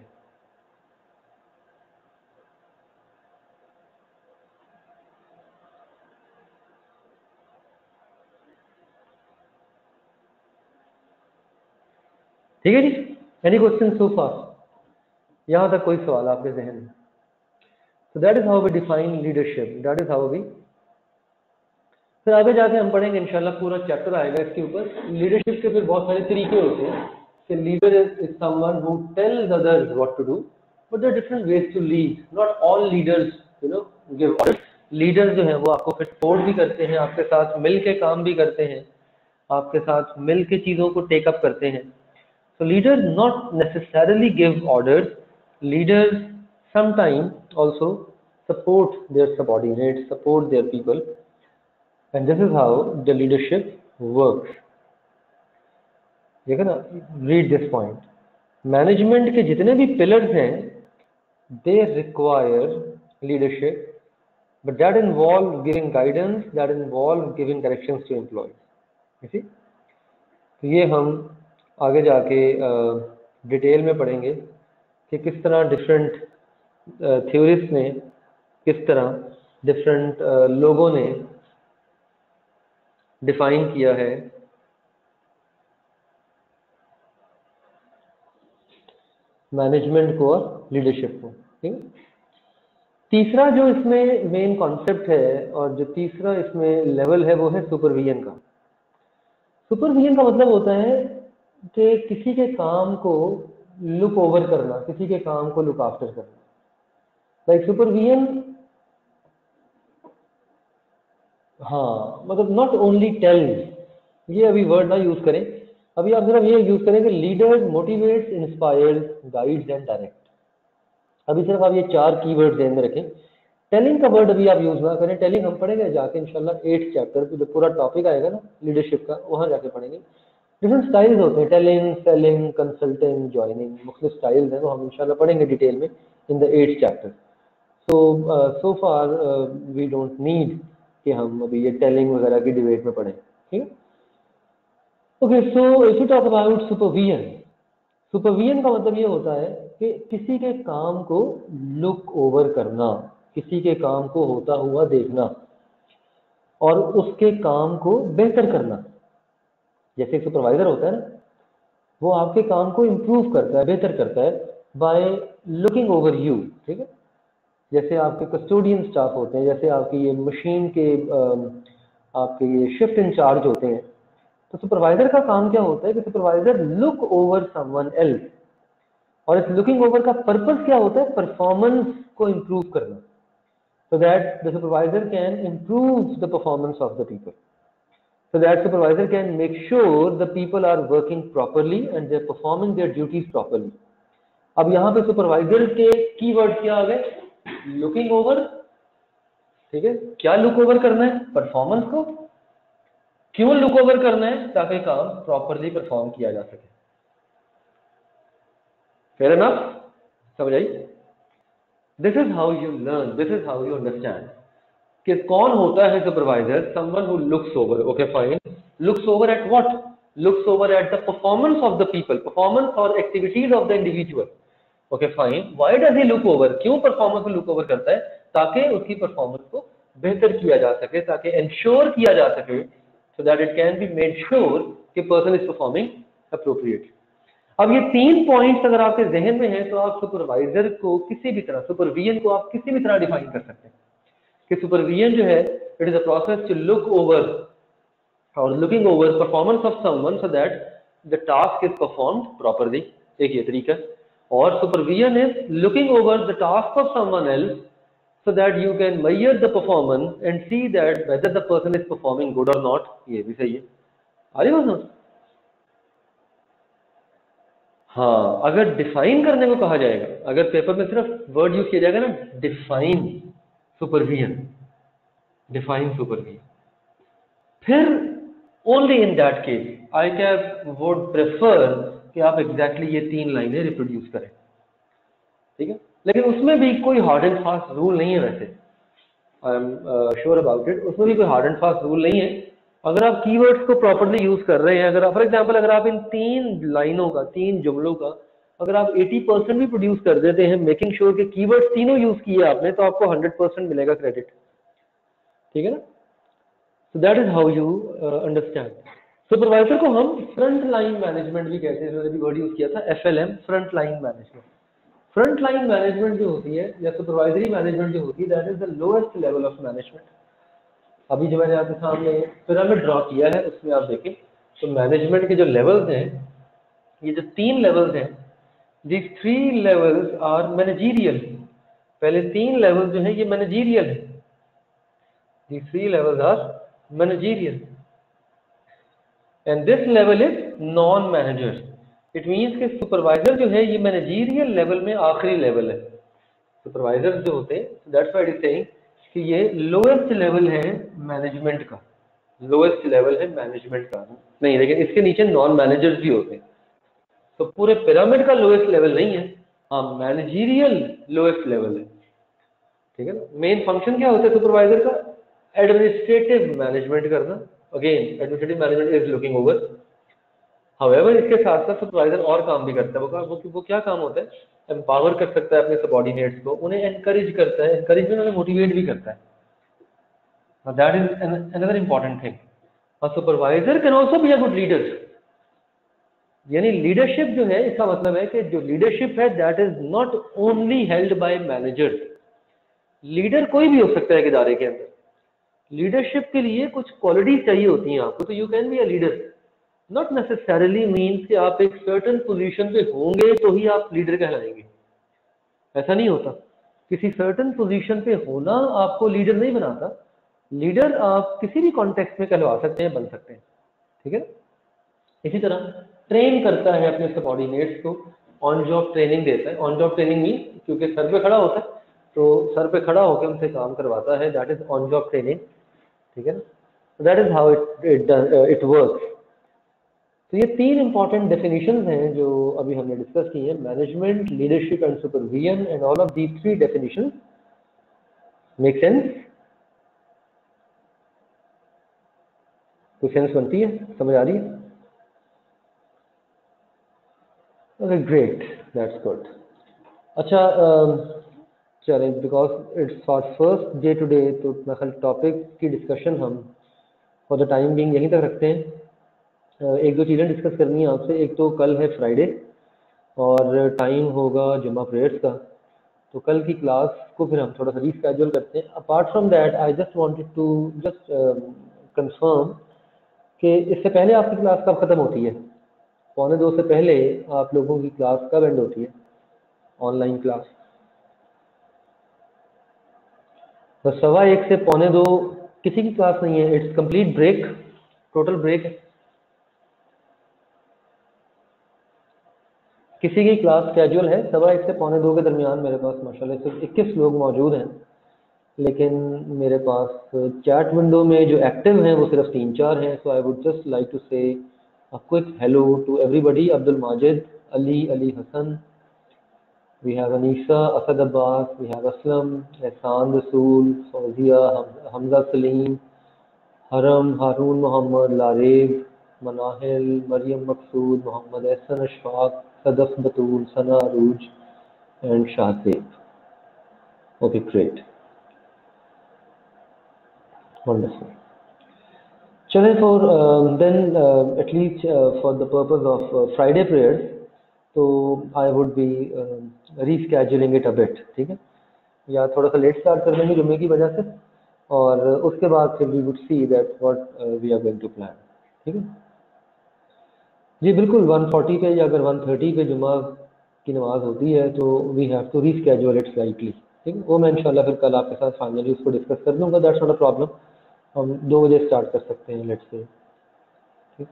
ठीक है जी, एनी क्वेश्चन सो फार? यहां तक कोई सवाल आपके जहन में? So that is how we define leadership, that is how we. फिर आगे जाके हम पढ़ेंगे इंशाल्लाह, पूरा चैप्टर आएगा इसके ऊपर। लीडरशिप के फिर बहुत सारे तरीके होते हैं कि leader is someone who tells others what to do, but there are different ways to lead, not all leaders you know give orders. Leaders जो हैं वो आपको फिर सपोर्ट भी करते हैं, आपके साथ मिल के काम भी करते हैं, आपके साथ मिल के चीज़ों को टेक अप करते हैं। So leaders not necessarily give orders. Leaders sometimes also support their subordinates, support their people, and this is how the leadership works. देखो ना, read this point. Management के जितने भी pillars हैं, they require leadership, but that involve giving guidance, that involve giving directions to employees. You see? तो ये हम आगे जाके डिटेल में पढ़ेंगे कि किस तरह डिफरेंट थ्योरिस्ट ने, किस तरह डिफरेंट लोगों ने डिफाइन किया है मैनेजमेंट को और लीडरशिप को। ठीक है, तीसरा जो इसमें मेन कॉन्सेप्ट है और जो तीसरा इसमें लेवल है वो है सुपरविजन का। सुपरविजन का मतलब होता है कि किसी के काम को लुक ओवर करना, किसी के काम को लुक आफ्टर करना। लाइक सुपरविजन, हाँ मतलब नॉट ओनली टेल, ये अभी वर्ड ना यूज करें, अभी आप सिर्फ ये यूज करें कि leaders motivates, inspires, guides and direct. अभी सिर्फ आप ये चार कीवर्ड ध्यान में रखें। टेलिंग का वर्ड अभी आप यूज ना करें, टेलिंग हम पढ़ेंगे जाके इंशाल्लाह एट्थ चैप्टर पे, जो पूरा टॉपिक आएगा ना लीडरशिप का, वहां जाके पढ़ेंगे। डिफरेंट स्टाइल्स होते हैं, टेलिंग, सेलिंग, कंसल्टिंग, ज्वाइनिंग, मुख्तलिफ स्टाइल्स हैं, वो हम इंशाल्लाह पढ़ेंगे डिटेल में in the eighth chapter. So so far we don't need कि हम अभी ये टेलिंग वगैरह की डिबेट में पढ़ें। ठीक है, okay. So if you talk about supervision, supervision का मतलब ये होता है कि किसी के काम को लुक ओवर करना, किसी के काम को होता हुआ देखना और उसके काम को बेहतर करना। जैसे सुपरवाइजर होता है ना, वो आपके काम को इम्प्रूव करता है, बेहतर करता है बाय लुकिंग ओवर यू। ठीक है, जैसे आपके कस्टोडियन स्टाफ होते हैं, जैसे आपकी ये मशीन के आपके ये शिफ्ट इंचार्ज होते हैं, तो सुपरवाइजर का काम क्या होता है कि supervisor look over someone else, और इस लुकिंग ओवर का पर्पस क्या होता है, परफॉर्मेंस को इम्प्रूव करना, so that the supervisor can improve the performance of the people, so that supervisor can make sure the people are working properly and they're performing their duties properly. अब यहाँ पे supervisor के keyword क्या आ गए, looking over. ठीक है, क्या look over करना है, परफॉर्मेंस को। क्यों लुक ओवर करना है, ताकि काम प्रॉपरली परफॉर्म किया जा सके। फेयर एनफ, समझ आई? This is how you learn, this is how you understand कि कौन होता है supervisor, someone who looks over. Okay fine, looks over at what, looks over at the performance of the people, performance और activities of the individual. Okay fine, why does he look over, क्यों performance को look over करता है, ताकि उसकी performance को बेहतर किया जा सके, ताकि इंश्योर किया जा सके, so that it can be made sure कि पर्सन इज परफॉर्मिंग अप्रोप्रिएटली। अब ये तीन पॉइंट्स अगर आपके जहन में हैं तो आप सुपरवाइजर को किसी भी तरह, सुपरविजन को आप किसी भी तरह डिफाइन कर सकते हैं कि सुपरविजन जो है, it is a process to look over और looking over performance of someone so that the task is performed properly. एक ये तरीका, और supervision is looking over the task of someone else so that you can measure the performance and see that whether the person is performing good or not। ये भी सही है, आ रही बात? हाँ, अगर डिफाइन करने को कहा जाएगा, अगर पेपर में सिर्फ वर्ड यूज किया जाएगा ना, डिफाइन सुपरविजन, डिफाइन सुपरविजन, फिर only in that case I cap would prefer कि आप एग्जैक्टली ये तीन लाइनें रिप्रोड्यूस करें। ठीक है, लेकिन उसमें भी कोई हार्ड एंड फास्ट रूल नहीं है, वैसे I am sure about it, उसमें भी कोई हार्ड एंड फास्ट रूल नहीं है। अगर आप कीवर्ड्स को प्रॉपर्ली यूज कर रहे हैं, अगर फॉर एग्जांपल अगर आप इन तीन लाइनों का, तीन जुमलों का अगर आप अस्सी परसेंट भी प्रोड्यूस कर देते हैं, मेकिंग श्योर कि कीवर्ड्स तीनों यूज किए आपने, तो आपको हंड्रेड परसेंट मिलेगा क्रेडिट। ठीक है ना, so that is how you understand. Supervisor को हम फ्रंट लाइन मैनेजमेंट भी कहते हैं, मैंने भी वर्ड यूज किया था, F L M, front line management. Front line management जो होती है या सुपरवाइजरी मैनेजमेंट जो होती है, that is the lowest level of management. अभी जो मैंने आपके सामने पिरामिड ड्रॉ किया है उसमें आप देखें तो मैनेजमेंट के जो लेवल्स हैं, ये जो तीन लेवल्स हैं, These three levels are managerial. पहले तीन लेवल जो है ये मैनेजीरियल है. These three levels are managerial. And this level is non-manager. It means कि सुपरवाइजर जो है ये मैनेजीरियल लेवल में आखिरी लेवल है. सुपरवाइजर जो होते हैं, that's why it is saying कि ये लोएस्ट लेवल है मैनेजमेंट का. लोएस्ट लेवल है मैनेजमेंट का नहीं, लेकिन इसके नीचे नॉन मैनेजर्स भी होते हैं. तो पूरे पिरामिड का लोएस्ट लेवल नहीं है, हाँ मैनेजीरियल लोएस्ट लेवल है. ठीक है ना. मेन फंक्शन क्या होता है सुपरवाइजर का? एडमिनिस्ट्रेटिव मैनेजमेंट करना. Again administrative management is looking over. However इसके साथ साथ सुपरवाइजर और काम भी करता है. वो, वो, वो क्या काम होता है? एम्पावर कर सकता है अपने सबऑर्डिनेट्स को, उन्हें एनकरेज करता है, एनकरेज में उन्हें मोटिवेट भी करता है. That is another important thing. A supervisor can also be a good leader. यानी लीडरशिप जो है, इसका मतलब है कि जो लीडरशिप है that is not only held by managers. Leader कोई भी हो सकता है एक इदारे के अंदर. लीडरशिप के लिए कुछ क्वालिटीज चाहिए होती हैं आपको. तो you can be a leader. Not necessarily means कि आप एक सर्टन पोजीशन पे होंगे तो ही आप लीडर कहलाएंगे. ऐसा नहीं होता. किसी सर्टन पोजीशन पे होना आपको लीडर नहीं बनाता. लीडर आप किसी भी कॉन्टेक्स्ट में कहलवा सकते हैं, बन सकते हैं. ठीक है. इसी तरह ट्रेन करता है अपने सबऑर्डिनेट्स को, ऑन जॉब ट्रेनिंग देता है. ऑन जॉब ट्रेनिंग मीन क्योंकि सर पे खड़ा होता है तो सर पे खड़ा होकर उनसे काम करवाता है. That is on job training. ठीक है ना. That is how it it it works. तो ये तीन इंपॉर्टेंट डेफिनेशंस हैं जो अभी हमने डिस्कस की हैं. Management, leadership and supervision. And all of the three definitions make sense. कोई सेंस बनती है? समझ आ रही है? Okay great, that's good. अच्छा चलें, because it's for first day today तो मैं खाली टॉपिक की डिस्कशन हम फॉर द टाइम बिंग यहीं तक रखते हैं. uh, एक दो चीज़ें डिस्कस करनी है आपसे. एक तो कल है फ्राइडे और टाइम होगा जुम्मा प्रेयर्स का. तो कल की क्लास को फिर हम थोड़ा सा रीस्केड्यूल करते हैं. Apart from that I just wanted to just confirm कि इससे पहले आपकी क्लास कब ख़त्म होती है? पौने दो से पहले आप लोगों की क्लास कब एंड होती है, ऑनलाइन क्लास? तो सवा एक से पौने दो किसी की क्लास नहीं है. It's complete break, total break है. किसी की क्लास कैजुअल है? सवा एक से पौने दो के दरमियान मेरे पास माशाल्लाह सिर्फ इक्कीस लोग मौजूद हैं, लेकिन मेरे पास चैट विंडो में जो एक्टिव हैं वो सिर्फ तीन चार हैं. So I would just like to say a quick hello to everybody. Abdul Majid, Ali, Ali Hasan, we have Anisha, Asad Abbas, we have Aslam, Ehsan Rasool, Fauzia, Ham- Hamza Salim, Haram, Harun Muhammad, Lareb, Manahil, Maryam Maqsood, Muhammad Ehsan Ashfaq, Sadaf Batul, Sana Aruj, and Shahzeb. Okay, great. Wonderful. Chale, for um, then uh, at least uh, for the purpose of uh, Friday prayers, तो I would be rescheduling it a bit. ठीक है. या थोड़ा सा let start कर देंगे जुम्मे की वजह से, और उसके बाद फिर we would see that what we are going to plan. ठीक है जी. बिल्कुल वन फोर्टी पे या अगर वन थर्टी पे जुम्मा की नमाज होती है तो we have to reschedule it slightly. ठीक है. वो मैं इंशाल्लाह फिर कल आपके साथ फाइनली उसको डिस्कस कर दूँगा. That's not a problem. हम दो बजे स्टार्ट कर सकते हैं लेट्स से. ठीक.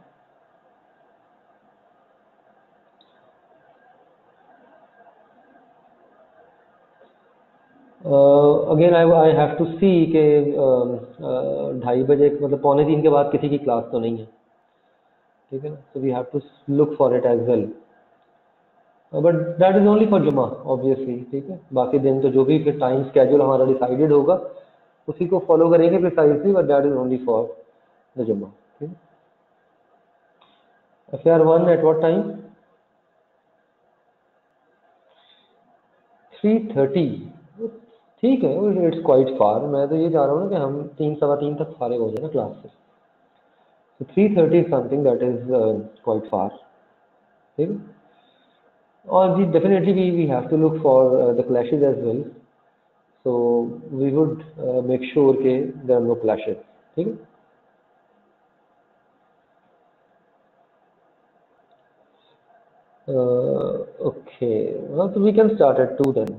Again I I have to see के ढाई बजे मतलब पौने तीन के बाद किसी की क्लास तो नहीं है. ठीक है ना. So we have to look for it as well, but that is only for Jumma obviously. ठीक है. बाकी दिन तो जो भी फिर टाइम स्केड्यूल हमारा डिसाइडेड होगा उसी को फॉलो करेंगे precisely, but that is only for the Jumma. ठीक है. F R one at what time? Three thirty. ठीक है. It's quite far. मैं तो ये चाह रहा हूँ ना कि हम तीन सवा तीन तक फारिग हो जाए ना क्लास से. So three thirty is something that is uh, quite far. ठीक है. और जी definitely we we have to look for uh, the clashes as well. So we would uh, make sure कि there are no clashes. ठीक है. Okay, तो we can start at two then.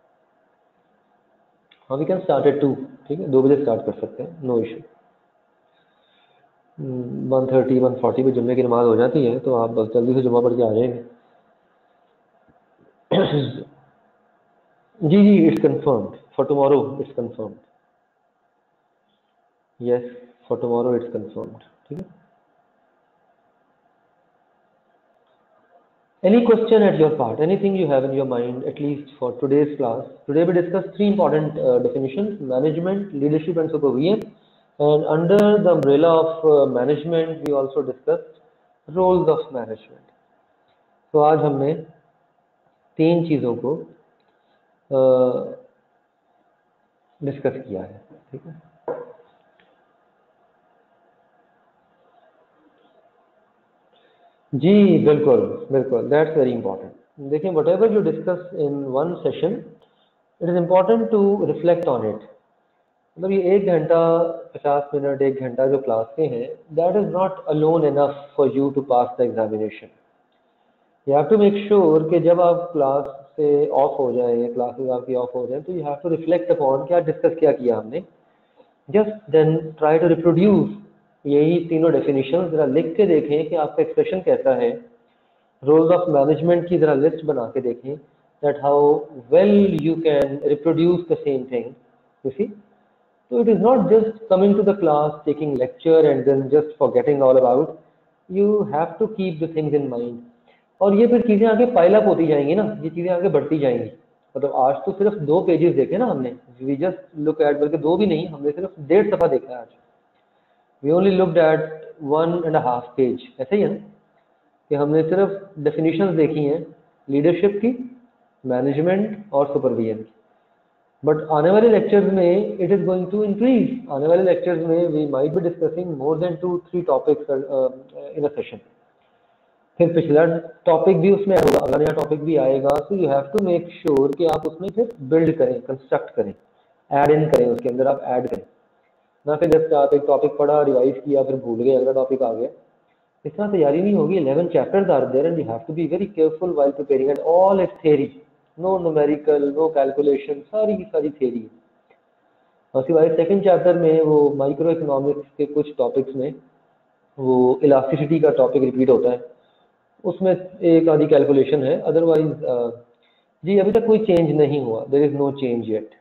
हाँ, we can start at two, ठीक है, दो बजे start कर सकते हैं, no issue. One thirty one forty पे जुम्मे की नमाज हो जाती है, तो आप बस जल्दी से जुम्मा पढ़ के आ जाएंगे। जी जी, it's confirmed for tomorrow, it's confirmed. Yes, for tomorrow it's confirmed, ठीक है। Any question at your part, anything you have in your mind, at least for today's class. Today we discussed three important uh, definitions: management, leadership, and supervision. And under the umbrella of uh, management, we also discussed roles of management. तो आज हमने तीन चीज़ों को discuss किया है, ठीक है। जी बिल्कुल बिल्कुल, दैट्स वेरी इंपॉर्टेंट। देखिए, whatever you discuss in one session, it is important to reflect on it. मतलब ये एक घंटा, पचास मिनट, एक घंटा जो क्लास के हैं, that is not alone enough for you to pass the examination. You have to make sure कि जब आप क्लास से ऑफ हो जाए, क्लासेस आपकी ऑफ हो जाए, तो you have to reflect upon क्या डिस्कस क्या किया हमने। Just then try to reproduce यही तीनों डेफिनेशन, ज़रा लिख के देखें कि आपका एक्सप्रेशन कैसा है। रोल्स ऑफ मैनेजमेंट की ज़रा लिस्ट बना के देखें, that how well you can reproduce the same thing, you see. So it is not just coming to the class, taking lecture and then just forgetting all about. You have to keep the things in mind. और ये फिर चीज़ें आगे pile up होती जाएंगी ना, ये चीज़ें आगे बढ़ती जाएंगी। मतलब आज तो सिर्फ दो पेजेस देखे ना हमने, वी जस्ट लुक एट, बल्कि दो भी नहीं, हमने सिर्फ डेढ़ सफ़ा देखा है आज। We only looked at one and half page, ऐसे ही है ना, कि हमने सिर्फ डेफिनेशंस देखी हैं लीडरशिप की, मैनेजमेंट और सुपरविजन की। बट आने वाले लेक्चर्स में it is going to increase. आने वाले लेक्चर्स में we might be discussing more than two three topics in a session. फिर पिछला टॉपिक भी उसमें होगा, अगला नया टॉपिक भी आएगा। So you have to make sure कि आप उसमें फिर बिल्ड करें, कंस्ट्रक्ट करें, ऐड इन करें, उसके अंदर आप ऐड करें ना। फिर जस्ट आप एक टॉपिक पढ़ा, रिवाइज किया, फिर भूल गए, अगला टॉपिक आ गया, इस तरह तैयारी नहीं होगी। Eleven chapters are there and you have to be very careful while preparing, and all it's theory, no numerical, no calculation, सारी की सारी थ्योरी। और सिवाय सेकंड चैप्टर में वो माइक्रो इकोनॉमिक्स के कुछ टॉपिक्स में वो इलास्टिसिटी का टॉपिक रिपीट होता है, उसमें एक आधी कैलकुलेशन है। अदरवाइज जी अभी तक कोई चेंज नहीं हुआ, there is no change yet.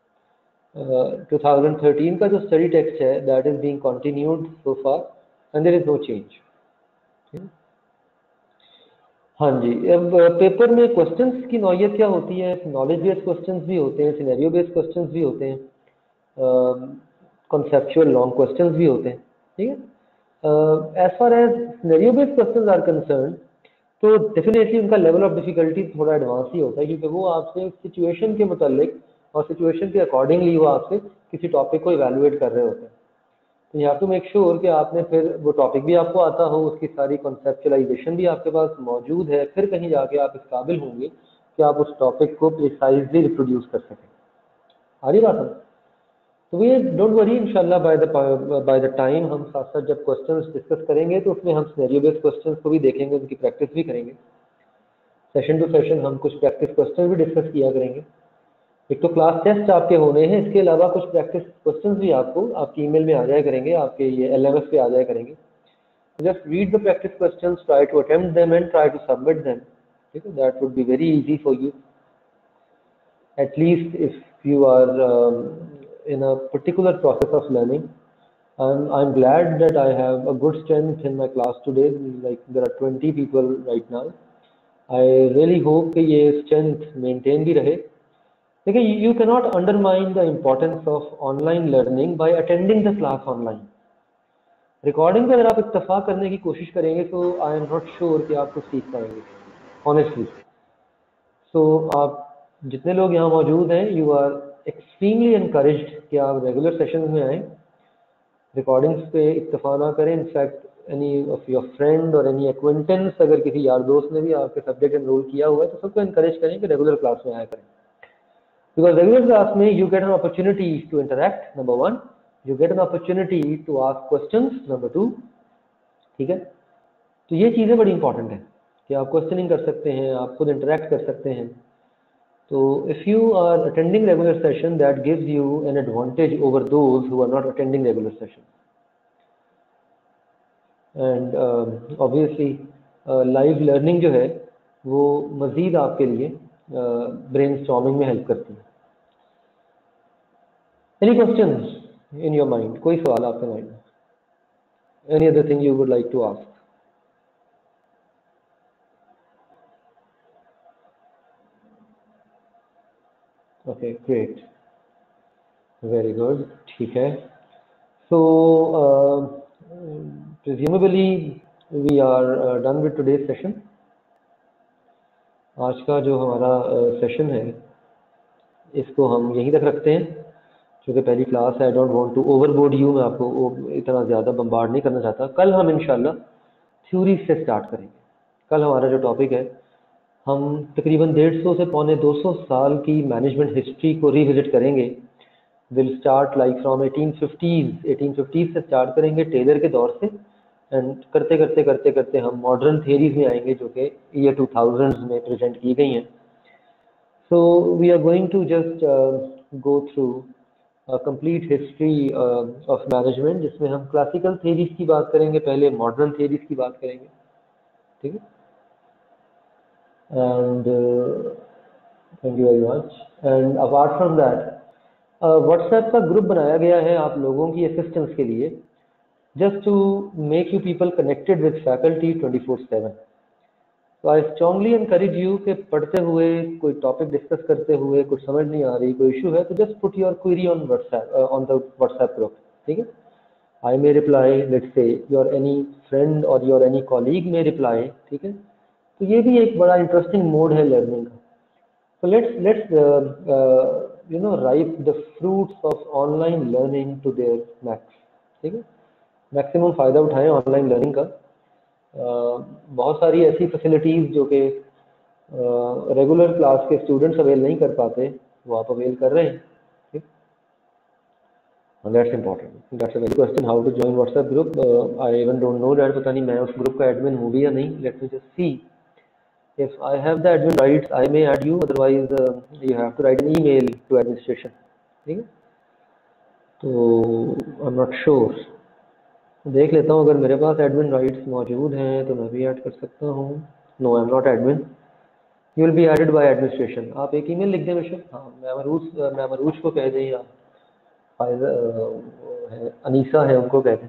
Two thousand thirteen का जो स्टडी टेक्स्ट है, that is being continued so far and there is no change. हाँ जी, अब पेपर में क्वेश्चंस की नौयत क्या होती है? नॉलेज बेस्ड क्वेश्चंस भी होते हैं, सिनेरियो बेस्ड क्वेश्चंस भी होते हैं, कॉन्सेप्चुअल लॉन्ग क्वेश्चंस भी होते हैं, ठीक है। As far as scenario based questions are concern, तो डेफिनेटली उनका लेवल ऑफ डिफिकल्टी थोड़ा एडवांस ही होता है, क्योंकि वो आपसे सिचुएशन के मुतालिक और सिचुएशन के अकॉर्डिंगली वो आपसे किसी टॉपिक को इवेलुएट कर रहे होते हैं। तो you have to make sure कि आपने फिर वो टॉपिक भी आपको आता हो, उसकी सारी कॉन्सेप्चुलाइजेशन भी आपके पास मौजूद है, फिर कहीं जाके आप इस काबिल होंगे कि आप उस टॉपिक को प्रिसाइजली रिप्रोड्यूस कर सकें। आ रही बात है? तो वी डोंट वरी, इंशाल्लाह by the by the time हम साथ साथ जब क्वेश्चंस डिस्कस करेंगे, तो उसमें हम सिनेरियो बेस्ड क्वेश्चंस को भी देखेंगे, उनकी प्रैक्टिस भी करेंगे। सेशन टू सेशन हम कुछ प्रैक्टिस क्वेश्चन भी डिस्कस किया करेंगे। एक तो क्लास टेस्ट आपके होने हैं, इसके अलावा कुछ प्रैक्टिस क्वेश्चंस भी आपको आपकी ईमेल में आ जाया करेंगे, आपके ये एल एम एस पे आ जाया करेंगे। Just read the practice questions, try to attempt them and try to submit them, ठीक है। That would be very easy for you, at least if you are um, in a particular process of learning. I'm, I'm glad that I have a good strength in my class today, like there are twenty people right now. I really hope कि ये strength maintain भी रहे। देखिए, you cannot undermine the importance of online learning by attending the class online. Recording पे अगर आप इत्तफाक करने की कोशिश करेंगे, तो आई एम नॉट श्योर कि आप कुछ सीख पाएंगे, ऑनेस्टली। सो आप जितने लोग यहाँ मौजूद हैं, यू आर एक्सट्रीमली इनकरेज्ड कि आप रेगुलर सेशंस में आएँ, रिकॉर्डिंग्स पे इत्तफा ना करें। In fact any of your friend और एनी एक्वेंटेंस, अगर किसी यार दोस्त ने भी आपके सब्जेक्ट एनरोल किया हुआ है, तो सबको इनकरेज करें कि रेगुलर क्लास में आया करें। Because regular class में you get an opportunity to interact, number one, you get an opportunity to ask questions, number two, ठीक है। तो ये चीज़ें बड़ी इंपॉर्टेंट हैं कि आप क्वेश्चनिंग कर सकते हैं, आप खुद इंटरेक्ट कर सकते हैं। तो if you are attending regular session, that gives you an advantage over those who are not attending regular session. And obviously live learning जो है वो मज़ीद आपके लिए ब्रेन स्टॉर्मिंग में हेल्प करती है। Any questions in your mind? कोई सवाल आपके माइंड में? Any other thing you would like to ask? Okay, great, very good, ठीक है। So presumably we are done with today's session. आज का जो हमारा सेशन है इसको हम यहीं तक रखते हैं, क्योंकि पहली क्लास है। I don't want to overboard you, मैं आपको वो इतना ज़्यादा बम्बार्ड नहीं करना चाहता। कल हम इंशाल्लाह थ्योरी से स्टार्ट करेंगे। कल हमारा जो टॉपिक है, हम तकरीबन डेढ़ सौ से पौने दो सौ साल की मैनेजमेंट हिस्ट्री को रिविजिट करेंगे। Will start like from eighteen fifties eighteen fifties से स्टार्ट करेंगे, टेलर के दौर से, एंड करते करते करते करते हम मॉडर्न थियरीज में आएंगे जो कि ईयर टू थाउजेंड्स में प्रेजेंट की गई हैं। So we are going to just go through complete history of management, जिसमें हम क्लासिकल थियरीज की बात करेंगे, पहले मॉडर्न थियरीज की बात करेंगे, ठीक है। And thank you very much. And apart from that, WhatsApp का ग्रुप बनाया गया है आप लोगों की असिस्टेंस के लिए, just to make you people connected with faculty twenty four seven. तो आई स्ट्रांगली एनकरेज यू कि पढ़ते हुए, कोई टॉपिक डिस्कस करते हुए कुछ समझ नहीं आ रही, कोई इशू है, तो just put your query on WhatsApp, on the WhatsApp group, ठीक है। I may reply, let's say your any friend और your any colleague may reply, ठीक है। तो ये भी एक बड़ा इंटरेस्टिंग मोड है लर्निंग का। So let's let's uh, uh, you know ripe the fruits of online learning to their max, ठीक है। मैक्सिमम फ़ायदा उठाएं ऑनलाइन लर्निंग का। uh, बहुत सारी ऐसी फैसिलिटीज़ जो कि रेगुलर क्लास के स्टूडेंट्स अवेल नहीं कर पाते, वो आप अवेल कर रहे हैं, ठीक। And that's important. That's a very question. How to join WhatsApp group? Uh, I even don't know that. पता नहीं मैं उस ग्रुप का एडमिन हूँ भी या नहीं। Let me just see. If I have the admin rights, I may add you. Otherwise, uh, you have to write an email to administration. ठीक है? तो I'm not sure. देख लेता हूँ, अगर मेरे पास एडमिन राइट्स मौजूद हैं तो मैं भी ऐड कर सकता हूँ। No, I am not admin. You will be added by administration. आप एक ईमेल लिख दें बेशक, हाँ, मैं मरूज मैं मरूज को कह दें, या है अनीसा है, उनको कह दें।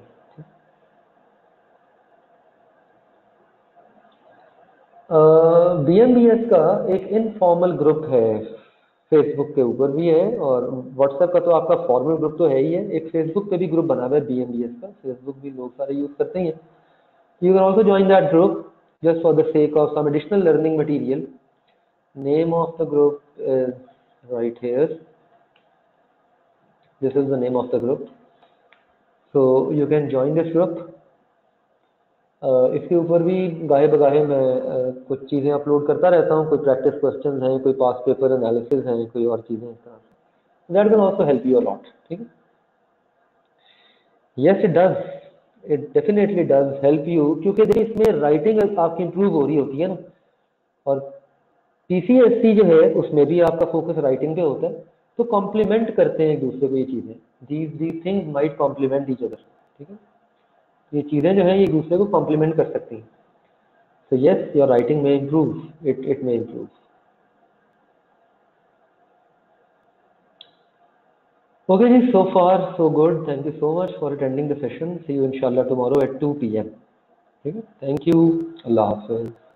बी एम बी एस का एक इनफॉर्मल ग्रुप है, फेसबुक के ऊपर भी है, और व्हाट्सएप का तो आपका फॉर्मल ग्रुप तो है ही है। एक फेसबुक पे भी ग्रुप बना हुआ है बी एम बी एस का, फेसबुक भी लोग सारे यूज़ करते हैं। You can also join that group just for the sake of some additional learning material. Name of the group is right here. This is the name of the group. So you can join this group. uh, इसके ऊपर भी गाहे बगाहे मैं uh, कुछ चीज़ें upload करता रहता हूँ, कोई प्रैक्टिस क्वेश्चंस हैं, कोई पास पेपर एनालिसिस हैं, कोई और चीज़ें इस तरह से। That can also help you a lot, ठीक है। Yes, it does. It definitely does help you, क्योंकि देखिए इसमें राइटिंग आपकी इम्प्रूव हो रही होती है ना, और पीसीएससी जो है उसमें भी आपका फोकस राइटिंग पे होता है, तो कॉम्प्लीमेंट करते हैं एक दूसरे को ये चीज़ें। These these things might complement each other, ठीक है। ये चीज़ें जो हैं ये एक दूसरे को कॉम्प्लीमेंट कर सकती हैं। सो यस, योर राइटिंग में इम्प्रूव, इट इट में improve. Okay ji, so far so good. Thank you so much for attending the session. See you inshallah tomorrow at two p m ठीक है। Thank you. Allah Hafiz.